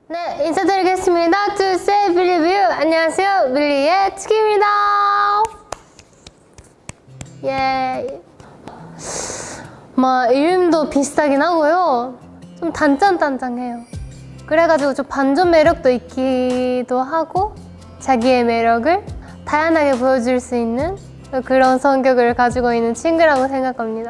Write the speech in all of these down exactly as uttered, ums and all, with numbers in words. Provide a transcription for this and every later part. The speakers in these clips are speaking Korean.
네, 인사드리겠습니다. 둘, 셋, 빌리뷰. 안녕하세요, 빌리의 치키입니다. 예. 막 이름도 비슷하긴 하고요. 좀 단짠단짠해요. 그래가지고 좀 반전 매력도 있기도 하고 자기의 매력을 다양하게 보여줄 수 있는 그런 성격을 가지고 있는 친구라고 생각합니다.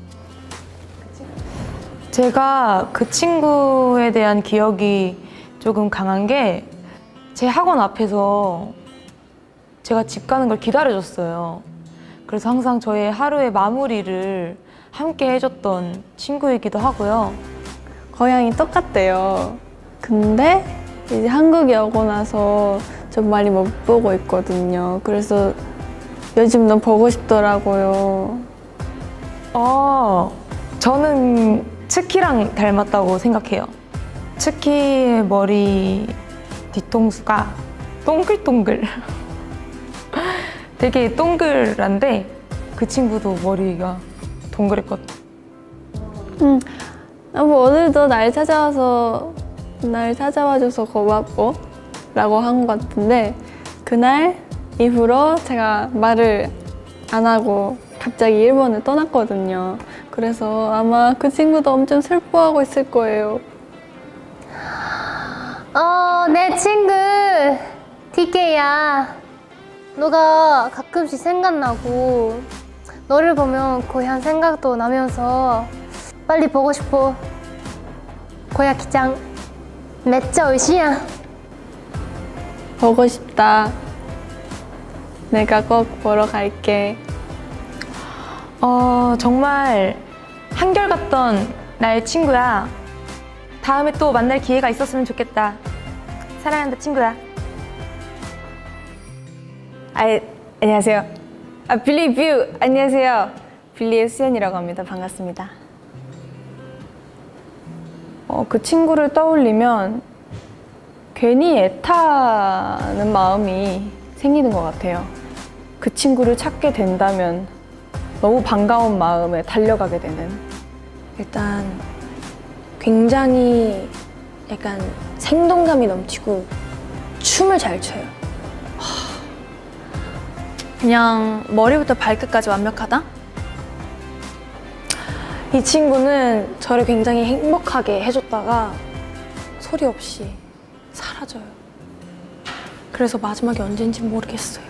제가 그 친구에 대한 기억이 조금 강한 게 제 학원 앞에서 제가 집 가는 걸 기다려줬어요. 그래서 항상 저의 하루의 마무리를 함께 해줬던 친구이기도 하고요. 고향이 똑같대요. 근데 이제 한국에 오고 나서 좀 많이 못 보고 있거든요. 그래서 요즘 너무 보고 싶더라고요. 어, 저는 츠키랑 닮았다고 생각해요. 츠키의 머리 뒤통수가 동글동글 되게 동글한데 그 친구도 머리가 동그랬거든. 음, 뭐 오늘도 날 찾아와서 날 찾아와줘서 고맙고 라고 한 것 같은데 그날 이후로 제가 말을 안 하고 갑자기 일본을 떠났거든요. 그래서 아마 그 친구도 엄청 슬퍼하고 있을 거예요. 어, 내 친구 디케이야. 너가 가끔씩 생각나고 너를 보면 고향 생각도 나면서 빨리 보고 싶어. 고야키짱 매짜 오이시야. 보고 싶다. 내가 꼭 보러 갈게. 어, 정말 한결같던 나의 친구야. 다음에 또 만날 기회가 있었으면 좋겠다. 사랑한다, 친구야. 아, 안녕하세요. 아, 빌리뷰! 안녕하세요. 빌리의 수연이라고 합니다. 반갑습니다. 어, 그 친구를 떠올리면 괜히 애타는 마음이 생기는 것 같아요. 그 친구를 찾게 된다면 너무 반가운 마음에 달려가게 되는. 일단 굉장히 약간 생동감이 넘치고 춤을 잘 춰요. 그냥 머리부터 발끝까지 완벽하다? 이 친구는 저를 굉장히 행복하게 해줬다가 소리 없이 사라져요. 그래서 마지막이 언제인지 모르겠어요.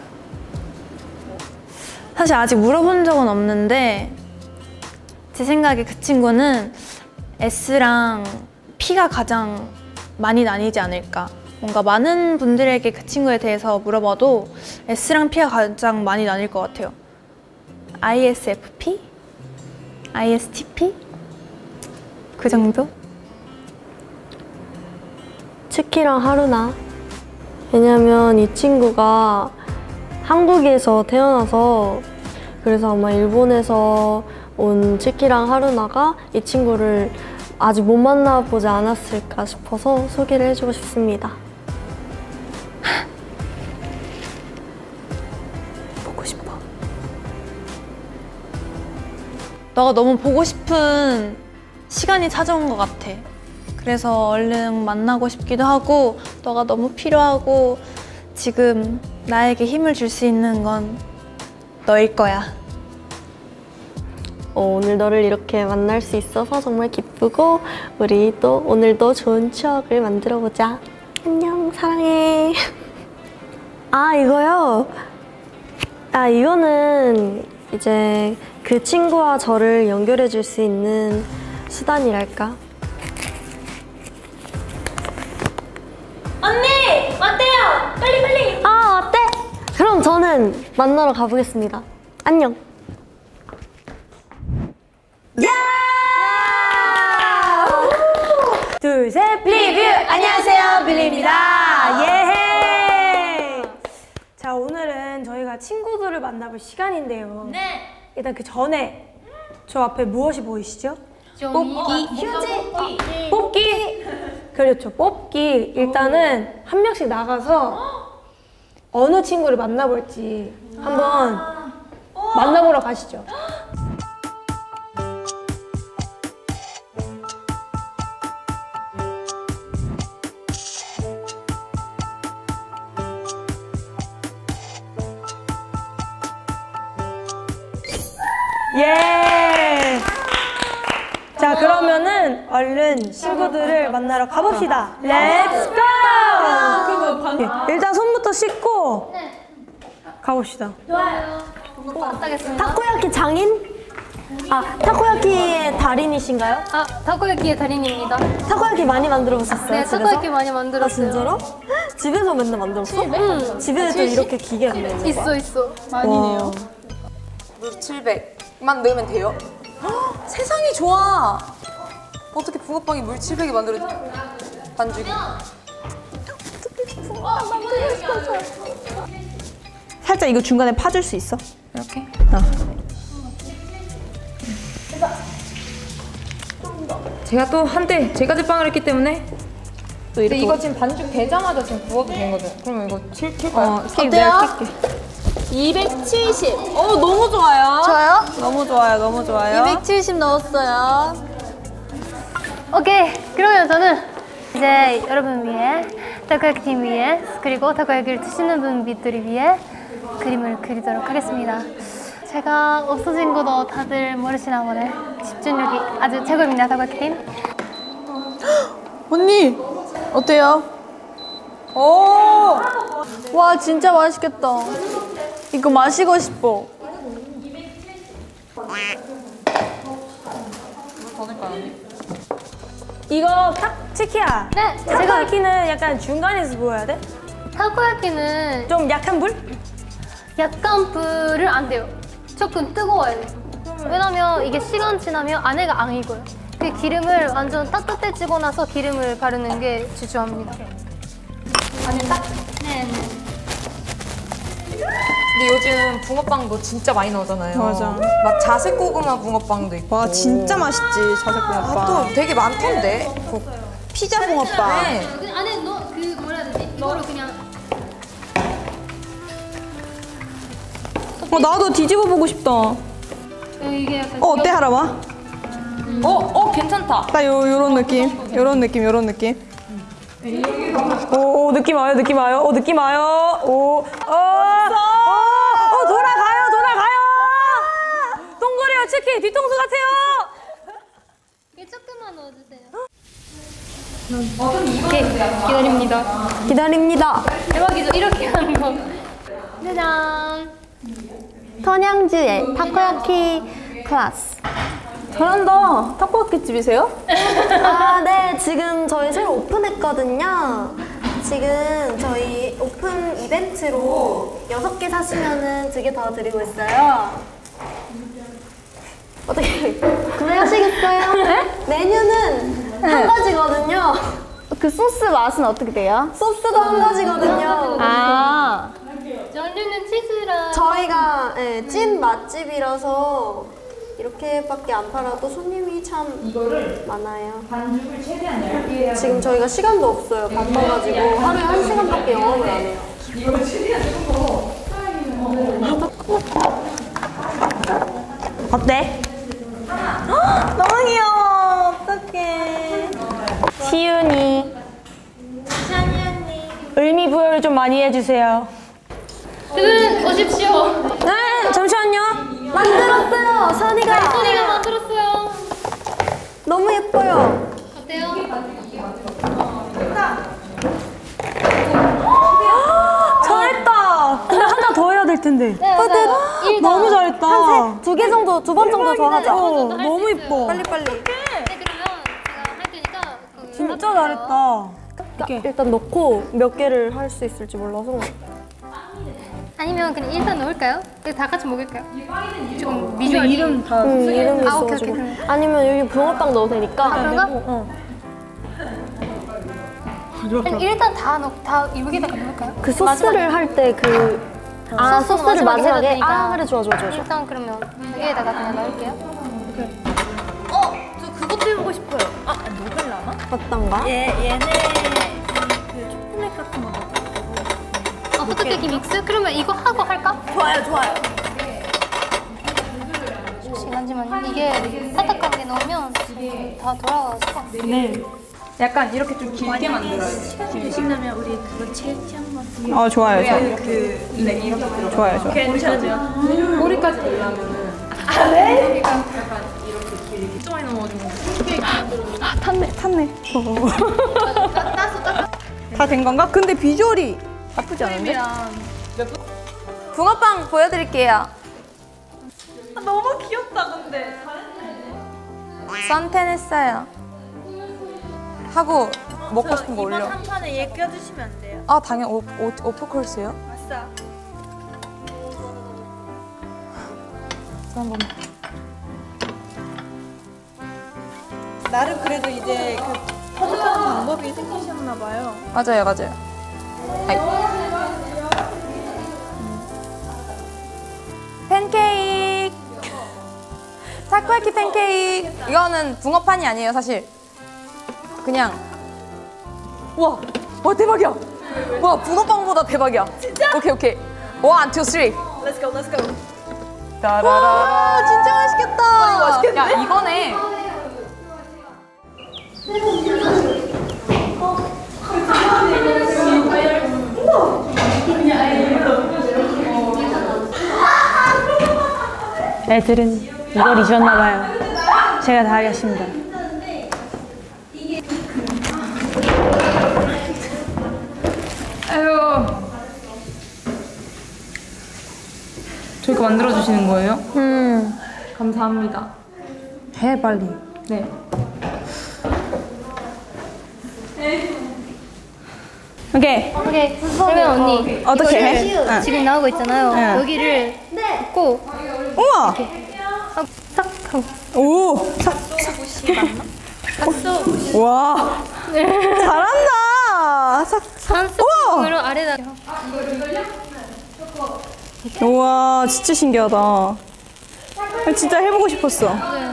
사실 아직 물어본 적은 없는데 제 생각에 그 친구는 S랑 P가 가장 많이 나뉘지 않을까. 뭔가 많은 분들에게 그 친구에 대해서 물어봐도 S랑 P가 가장 많이 나뉠 것 같아요. 아이에스에프피? 아이에스티피? 그 정도? 츠키랑 하루나. 왜냐면 이 친구가 한국에서 태어나서 그래서 아마 일본에서 온 츠키랑 하루나가 이 친구를 아직 못 만나보지 않았을까 싶어서 소개를 해주고 싶습니다. 보고 싶어. 너가 너무 보고 싶은 시간이 찾아온 것 같아. 그래서 얼른 만나고 싶기도 하고 너가 너무 필요하고 지금 나에게 힘을 줄 수 있는 건 너일 거야. 어, 오늘 너를 이렇게 만날 수 있어서 정말 기쁘고 우리 또 오늘도 좋은 추억을 만들어보자. 안녕, 사랑해. 아, 이거요? 아, 이거는 이제 그 친구와 저를 연결해 줄 수 있는 수단이랄까? 언니! 어때요? 빨리 빨리! 아, 어때? 그럼 저는 만나러 가보겠습니다. 안녕. 둘, 셋, 빌리뷰! 안녕하세요, 빌리입니다. 예! 자, 오늘은 저희가 친구들을 만나볼 시간인데요. 네! 일단 그 전에 저 앞에 무엇이 보이시죠? 뽑기! 휴지! 뽑기! 그렇죠, 뽑기. 일단은 한 명씩 나가서 어느 친구를 만나볼지 한번 만나보러 가시죠. 예. 자, 그러면은 얼른 친구들을 만나러 가봅시다. 렛츠 고! 일단 손부터 씻고 가봅시다. 타코야키 장인? 아, 타코야키의 달인이신가요? 아, 타코야키의 달인입니다. 타코야키 많이 만들어 보셨어요? 네, 집에서? 타코야키 많이 아, 만들었어요. 진짜로? 집에서 맨날 만들었어? 응. 집에도 이렇게 기계가 있네. 있어, 있어. 아니네요. 물 칠백만 넣으면 돼요? 헉, 세상이 좋아. 어떻게 붕어빵이 물 칠백에 만들어져? 반죽이. 살짝 이거 중간에 파줄 수 있어? 이렇게? 제가 또 한때 제가 제빵을 했기 때문에 또 이렇게. 근데 이거 지금 반죽 되자마자 지금 구워도 되는 거죠? 그러면 이거 칠, 칠까요? 어, 어때요? 이백칠십. 어, 너무 좋아요. 좋아요? 너무 좋아요, 너무 좋아요. 이백칠십 넣었어요. 오케이. 그러면 저는 이제 여러분 위해, 타코야키 팀 위해, 그리고 타코야키를 드시는 분들을 위해 그림을 그리도록 하겠습니다. 제가 없어진 것도 다들 모르시나 보네. 집중력이 아주 최고입니다, 타코야키 팀. 언니 어때요? 오! 와 진짜 맛있겠다. 이거 마시고 싶어. 이거 탁, 치키야. 네, 제가 타코야키는 약간 중간에서 보여야 돼? 타코야키는 좀 약한 불? 약간 불을 안 돼요. 조금 뜨거워야 돼요. 왜냐면 이게 시간 지나면 안에가 안 익어요. 그 기름을 완전 따뜻해지고 나서 기름을 바르는 게 주저합니다. 안에 딱? 네, 네. 근데 요즘 붕어빵도 진짜 많이 나오잖아요. 맞아. 막 자색 고구마 붕어빵도 있고. 와, 진짜 맛있지, 자색 붕어빵. 아, 또 되게 많던데. 그 피자 붕어빵. 네. 그 안에 너, 그 뭐라 해야 되지? 이거를 그냥 어, 나도 뒤집어 보고 싶다. 어, 이게 약간 어때, 하람아? 어, 어, 괜찮다. 딱 요, 요런 느낌. 요런 느낌, 요런 느낌. 오, 오, 느낌 와요, 느낌 와요. 오, 느낌 와요. 오, 어, 어, 어, 돌아가요, 돌아가요. 동그래요, 치킨. 뒤통수 같아요. 이게 조금만 넣어주세요. 오케이, 기다립니다. 기다립니다. 대박이죠? 이렇게 하는 거. 짜잔. 선양주의 타코야키 클래스. 잘한다. 타코야키 집이세요? 아, 네. 지금 저희 새로 오픈했거든요. 지금 저희 오픈 이벤트로 여섯 개 사시면은 두 개 더 드리고 있어요. 어떻게 구매하시겠어요? 네? 메뉴는 한 가지거든요. 그 소스 맛은 어떻게 돼요? 소스도 한 가지거든요. 아. 전류는 치즈랑 저희가 네, 찐 맛집이라서 이렇게밖에 안 팔아도 손님이 참 많아요. 지금 저희가 시간도 없어요. 바빠가지고 하루에 한 시간밖에 영업을 안 해요. 어때? 헉, 너무 귀여워. 어떡해. 시윤이. 의미부여를 좀 많이 해주세요. 두 오십시오. 네, 잠시만요. 만들었어요, 선이가. 소리가 만들었어요. 너무 예뻐요. 어때요? 잘했다. 근데 하나 더 해야 될 텐데. 네, 맞아요. 일 더. 너무 잘했다. 두 개 정도, 두 번 정도 더 하자. 어, 할수 너무 있어요. 이뻐. 빨리 빨리. 네, 그러면 제가 할 테니까 그 진짜 잘했다. 일단 넣고 몇 개를 할 수 있을지 몰라서. 아니면 그냥 일단 넣을까요? 그냥 다 같이 먹을까요? 조금 비주얼 이름 다 응, 이름이 아, 오케이, 있어가지고. 오케이. 아니면 여기 붕어빵 넣어도 되니까. 아, 그런가? 어. 그냥 일단 다 넣, 다 여기다가 넣을까요? 그 소스를 할 때 그. 아, 소스는 소스를 마지막에 해도 마지막에? 되니까. 아, 그래, 좋아, 좋아, 좋아. 좋아. 일단 그러면 여기에다가 그냥 넣을게요. 어, 저 그것도 해보고 싶어요. 아, 녹을라나? 어떤가? 얘 얘네 그 초콜릿 같은 거 넣어. 어, 호떡케이크 믹스? 그러면 이거 하고 할까? 좋아요, 좋아요. 잠시만요. 이게 딱딱하게 넣으면 다 돌아가서. 약간 이렇게 좀 길게 만들어요. 드시려면 우리 그거 채취 한번. 어, 좋아요. 저. 그, 네, 이렇게 들어. 좋아요, 좋아요. 괜찮죠? 꼬리까지 넣으려면은 탔네, 탔네. 다 된 건가? 근데 비주얼이 나쁘지 않은데? 붕어빵 보여드릴게요. 너무 귀엽다, 근데. 선텐 했어요. 하고 먹고 싶은 거 올려. 이번 한 판에 얘 껴주시면 안 돼요? 아 당연 오, 오, 오프콜스요? 아싸. 한 번만. 나름 그래도 이제 그 터득하는 방법이 생기셨나 봐요. 맞아요, 맞아요. 아이. 팬케이크. 타코야키 팬케이크. 이거는 붕어판이 아니에요, 사실. 그냥. 와, 와 대박이야. 와 붕어빵보다 대박이야. 진짜? 오케이 오케이. 원, 투, 쓰리. Let's go, let's go. 와, 진짜 맛있겠다. 이거 맛있겠는데? 야, 이거네. 애들은 이걸 잊었나 봐요. 제가 다 하겠습니다. 아유. 저희가 만들어주시는 거예요? 음. 감사합니다. 해 빨리. 네. 오케이. 오케이. 그러면 언니. 어떻게 해? 이거 응. 지금 나오고 있잖아요. 응. 여기를 꽂고 우와. 싹 하고. 오. 삭, 삭. 와. 잘한다. 삭. 산소으로 아래다. 우와, 진짜 신기하다. 진짜 해보고 싶었어.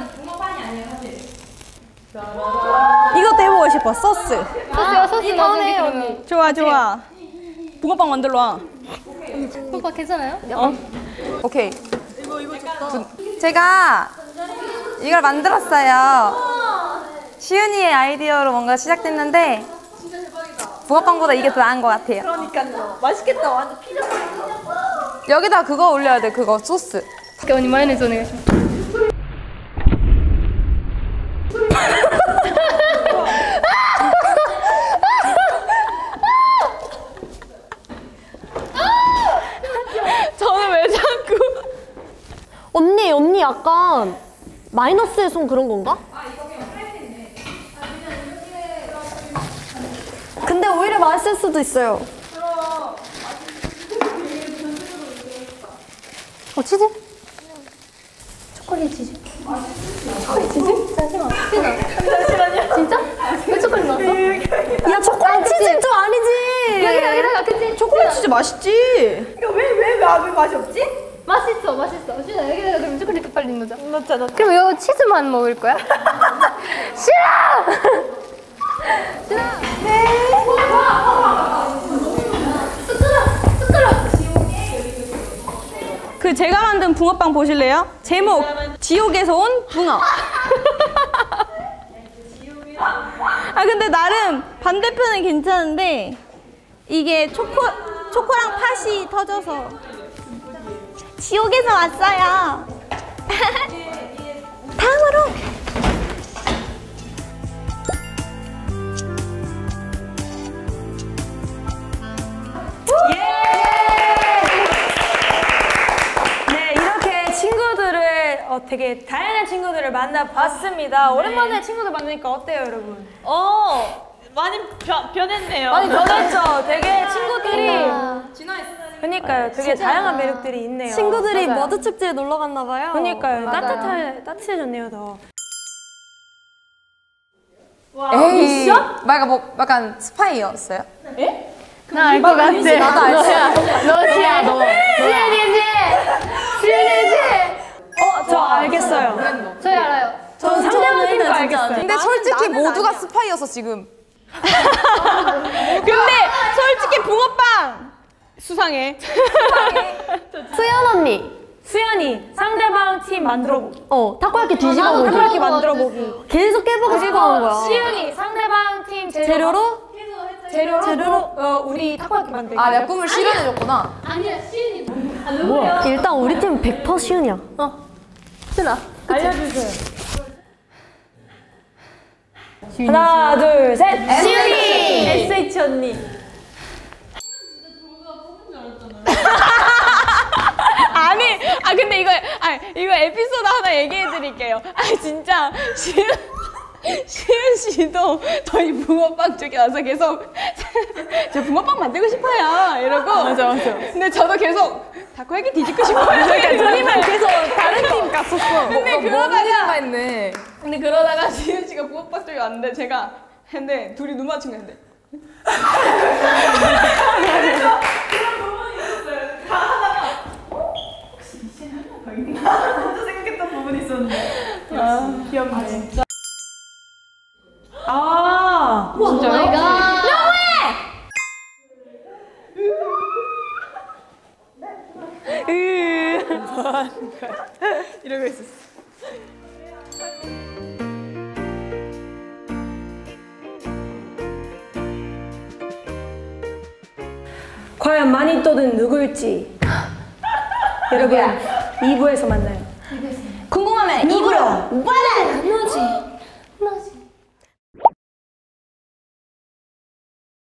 이것도 해보고 싶어. 소스. 소스요, 소스 나오네 언니. 좋아, 좋아. 붕어빵 만들러 와. 오빠 괜찮아요? 어? 오케이. 이거 이거 좋다. 제가 이걸 만들었어요. 시은이의 아이디어로 뭔가 시작됐는데 붕어빵보다 이게 더 나은 것 같아요. 그러니까요. 맛있겠다. 완전 피자. 여기다 그거 올려야 돼. 그거 소스. 언니 마요네즈 오願いします 저는 왜 자꾸. 언니, 언니 약간 마이너스의 손 그런 건가? 근데 오히려 맛있을 수도 있어요. 어 치즈? 초콜릿 치즈. 초콜릿 치즈? 잠시만. 잠시만요. 진짜? 왜 초콜릿 넣었어? 야, 초콜릿 치즈는 좀 아니지. 여기다 여기다 겠지 초콜릿 치즈 맛있지? 이거 왜, 왜, 왜, 왜 맛이 없지? 맛있어 맛있어. 진짜 여기다가 그럼 초콜릿 빨리 넣자. 넣자, 넣자. 그럼 이거 치즈만 먹을 거야? 싫어! 싫어! 그 제가 만든 붕어빵 보실래요? 제목 지옥에서 온 붕어. 아 근데 나름 반대편은 괜찮은데 이게 초코 초코랑 팥이 터져서 지옥에서 왔어요. 다음으로 네, 이렇게 친구들을 어, 되게 다양한 친구들을 만나봤습니다. 오랜만에 친구들 만나니까 어때요, 여러분? 어 많이 변, 변했네요. 많이 변했죠? 되게 친구들이 그니까요, 되게 다양한 매력들이 있네요. 친구들이 맞아요. 머드 축제에 놀러 갔나 봐요. 그니까요, 따뜻해, 따뜻해졌네요, 더. 에이, 막 뭐 약간 스파이였어요? 나 알 것 같아. 나도 알지. 너지야 너. 수연이지. 수연이지. 어, 저 알겠어요. 저희 알아요. 저 상대방 팀도 알겠어요. 근데 솔직히 모두가 스파이였어 지금. 근데 솔직히 붕어빵 수상해. 수연 언니. 수연이 상대방 팀 만들어보기. 어, 타코야키 뒤집어 보기. 타코야키 만들어보기. 계속 깨보고 싶어 하는 거야. 시윤이 상대방 팀 재료 재료로? 재료로, 재료로 어, 우리 타코야키 만들기. 아 내가 꿈을 실현해줬구나. 아니야 수연이. 일단 우리 팀은 백 퍼센트 시윤이야. 준아. 알려주세요. 하나, 둘, 셋. 시윤이. 에스에이치 언니. 아니, 아 근데 이거, 아 이거 에피소드 하나 얘기해 드릴게요. 아 진짜 시은 시은 씨도 저희 붕어빵 쪽에 와서 계속 저 붕어빵 만들고 싶어요 이러고. 맞아 맞아. 근데 저도 계속 다코야키 뒤집고 싶어요. 그러니까 저희만 계속 다른 팀 갔었어. 근데 그러다가 했네. 근데 그러다가 시은 씨가 붕어빵 쪽에 왔는데 제가 했는데 둘이 눈 맞춘 거 했는데. 아, 진짜요? 이러고 있었어. 과연 마니또는 누구일지 여러분 이 부에서 만나요. 궁금하면 입으로 말해!